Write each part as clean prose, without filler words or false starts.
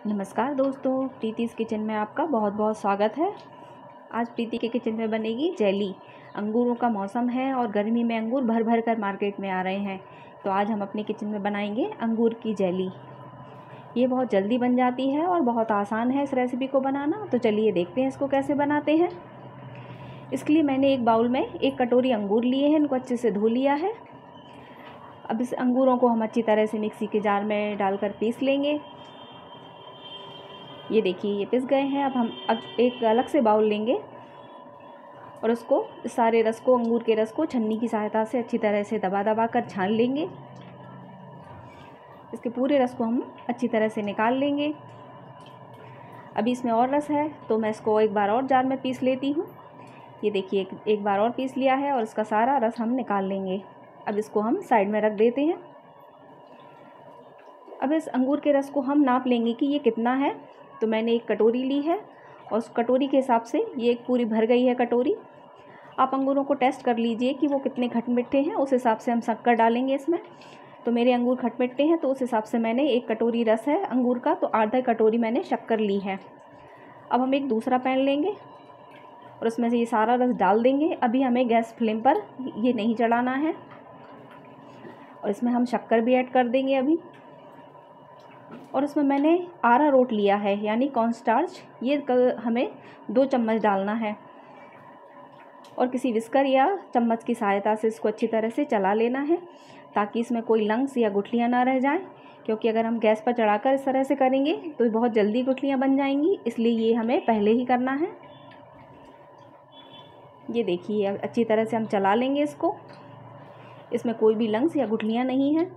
नमस्कार दोस्तों, प्रीतिस किचन में आपका बहुत बहुत स्वागत है। आज प्रीति के किचन में बनेगी जेली। अंगूरों का मौसम है और गर्मी में अंगूर भर भर कर मार्केट में आ रहे हैं, तो आज हम अपने किचन में बनाएंगे अंगूर की जेली। ये बहुत जल्दी बन जाती है और बहुत आसान है इस रेसिपी को बनाना। तो चलिए देखते हैं इसको कैसे बनाते हैं। इसके लिए मैंने एक बाउल में 1 कटोरी अंगूर लिए हैं, इनको अच्छे से धो लिया है। अब इस अंगूरों को हम अच्छी तरह से मिक्सी के जार में डालकर पीस लेंगे। ये देखिए, ये पिस गए हैं। अब हम एक अलग से बाउल लेंगे और उसको सारे रस को, अंगूर के रस को छन्नी की सहायता से अच्छी तरह से दबा दबा कर छान लेंगे। इसके पूरे रस को हम अच्छी तरह से निकाल लेंगे। अभी इसमें और रस है तो मैं इसको एक बार और जार में पीस लेती हूँ। ये देखिए, एक बार और पीस लिया है और इसका सारा रस हम निकाल लेंगे। अब इसको हम साइड में रख देते हैं। अब इस अंगूर के रस को हम नाप लेंगे कि ये कितना है। तो मैंने 1 कटोरी ली है और उस कटोरी के हिसाब से ये एक पूरी भर गई है कटोरी। आप अंगूरों को टेस्ट कर लीजिए कि वो कितने खटमिठे हैं, उस हिसाब से हम शक्कर डालेंगे इसमें। तो मेरे अंगूर खटमिठे हैं तो उस हिसाब से मैंने 1 कटोरी रस है अंगूर का, तो आधा कटोरी मैंने शक्कर ली है। अब हम एक दूसरा पैन लेंगे और उसमें से ये सारा रस डाल देंगे। अभी हमें गैस फ्लेम पर ये नहीं चढ़ाना है और इसमें हम शक्कर भी ऐड कर देंगे अभी। और इसमें मैंने अरारोट लिया है, यानी कॉर्नस्टार्च। ये हमें 2 चम्मच डालना है और किसी विस्कर या चम्मच की सहायता से इसको अच्छी तरह से चला लेना है, ताकि इसमें कोई लंग्स या गुठलियाँ ना रह जाएं। क्योंकि अगर हम गैस पर चढ़ाकर इस तरह से करेंगे तो बहुत जल्दी गुठलियाँ बन जाएंगी, इसलिए ये हमें पहले ही करना है। ये देखिए, अच्छी तरह से हम चला लेंगे इसको। इसमें कोई भी लंग्स या गुठलियाँ नहीं हैं।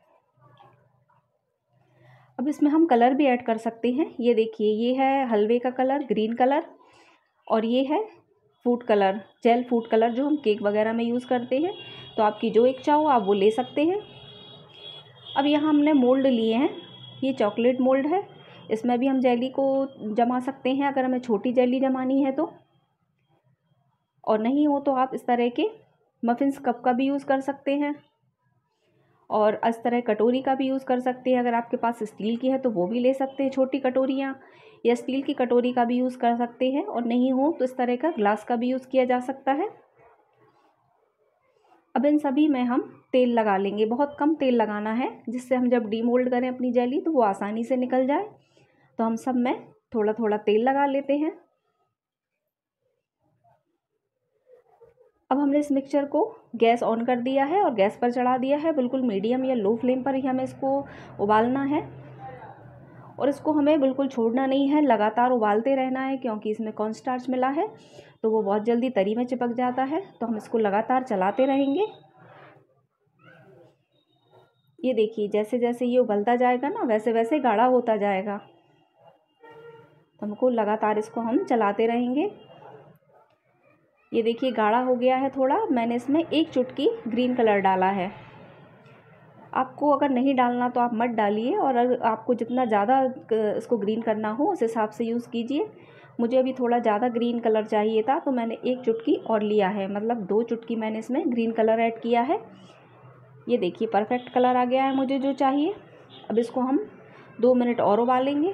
अब इसमें हम कलर भी ऐड कर सकते हैं। ये देखिए, ये है हलवे का कलर, ग्रीन कलर, और ये है food colour, gel food colour, जो हम केक वगैरह में यूज़ करते हैं। तो आपकी जो इच्छा हो आप वो ले सकते हैं। अब यहाँ हमने मोल्ड लिए हैं। ये चॉकलेट मोल्ड है। इसमें भी हम जेली को जमा सकते हैं अगर हमें छोटी जेली जमानी है तो, और नहीं हो तो आप इस तरह के मफिन्स कप का भी यूज़ कर सकते हैं और इस तरह कटोरी का भी यूज़ कर सकते हैं। अगर आपके पास स्टील की है तो वो भी ले सकते हैं, छोटी कटोरियाँ, या स्टील की कटोरी का भी यूज़ कर सकते हैं, और नहीं हो तो इस तरह का ग्लास का भी यूज़ किया जा सकता है। अब इन सभी में हम तेल लगा लेंगे। बहुत कम तेल लगाना है, जिससे हम जब डीमोल्ड करें अपनी जेली तो वो आसानी से निकल जाए। तो हम सब में थोड़ा थोड़ा तेल लगा लेते हैं। अब हमने इस मिक्सचर को गैस ऑन कर दिया है और गैस पर चढ़ा दिया है। बिल्कुल मीडियम या लो फ्लेम पर ही हमें इसको उबालना है और इसको हमें बिल्कुल छोड़ना नहीं है, लगातार उबालते रहना है, क्योंकि इसमें कॉर्नस्टार्च मिला है तो वो बहुत जल्दी तरी में चिपक जाता है। तो हम इसको लगातार चलाते रहेंगे। ये देखिए, जैसे जैसे ये उबलता जाएगा ना, वैसे वैसे गाढ़ा होता जाएगा। तो हमको लगातार इसको हम चलाते रहेंगे। ये देखिए, गाढ़ा हो गया है थोड़ा। मैंने इसमें 1 चुटकी ग्रीन कलर डाला है। आपको अगर नहीं डालना तो आप मत डालिए, और अगर आपको जितना ज़्यादा इसको ग्रीन करना हो उस हिसाब से यूज़ कीजिए। मुझे अभी थोड़ा ज़्यादा ग्रीन कलर चाहिए था तो मैंने 1 चुटकी और लिया है, मतलब 2 चुटकी मैंने इसमें ग्रीन कलर ऐड किया है। ये देखिए, परफेक्ट कलर आ गया है मुझे जो चाहिए। अब इसको हम 2 मिनट और उबालेंगे।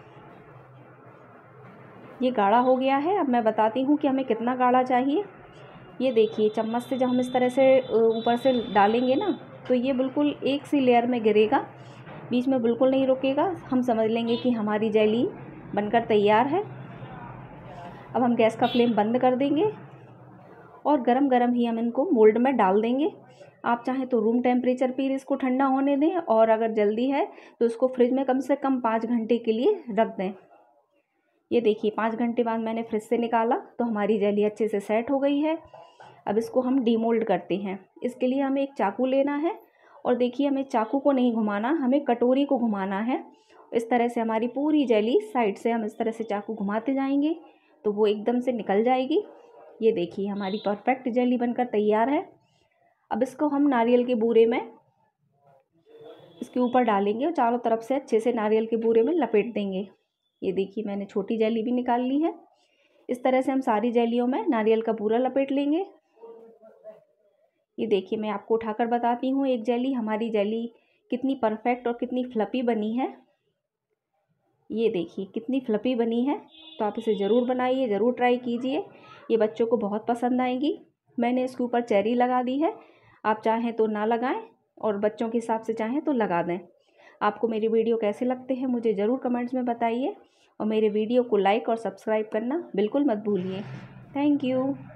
ये गाढ़ा हो गया है। अब मैं बताती हूँ कि हमें कितना गाढ़ा चाहिए। ये देखिए, चम्मच से जब हम इस तरह से ऊपर से डालेंगे ना, तो ये बिल्कुल एक सी लेयर में गिरेगा, बीच में बिल्कुल नहीं रुकेगा। हम समझ लेंगे कि हमारी जेली बनकर तैयार है। अब हम गैस का फ्लेम बंद कर देंगे और गरम गरम ही हम इनको मोल्ड में डाल देंगे। आप चाहें तो रूम टेम्परेचर पर इसको ठंडा होने दें, और अगर जल्दी है तो इसको फ्रिज में कम से कम 5 घंटे के लिए रख दें। ये देखिए, 5 घंटे बाद मैंने फ्रिज से निकाला तो हमारी जेली अच्छे से सेट हो गई है। अब इसको हम डीमोल्ड करते हैं। इसके लिए हमें एक चाकू लेना है, और देखिए, हमें चाकू को नहीं घुमाना, हमें कटोरी को घुमाना है। इस तरह से हमारी पूरी जेली साइड से हम इस तरह से चाकू घुमाते जाएंगे तो वो एकदम से निकल जाएगी। ये देखिए, हमारी परफेक्ट जेली बनकर तैयार है। अब इसको हम नारियल के बूरे में इसके ऊपर डालेंगे और चारों तरफ से अच्छे से नारियल के बूरे में लपेट देंगे। ये देखिए, मैंने छोटी जेली भी निकाल ली है। इस तरह से हम सारी जेलियों में नारियल का बूरा लपेट लेंगे। ये देखिए, मैं आपको उठाकर बताती हूँ एक जेली, हमारी जेली कितनी परफेक्ट और कितनी फ्लफी बनी है। ये देखिए कितनी फ्लफ़ी बनी है। तो आप इसे ज़रूर बनाइए, ज़रूर ट्राई कीजिए, ये बच्चों को बहुत पसंद आएगी। मैंने इसके ऊपर चेरी लगा दी है, आप चाहें तो ना लगाएं और बच्चों के हिसाब से चाहें तो लगा दें। आपको मेरी वीडियो कैसे लगते हैं मुझे ज़रूर कमेंट्स में बताइए और मेरे वीडियो को लाइक और सब्सक्राइब करना बिल्कुल मत भूलिए। Thank you.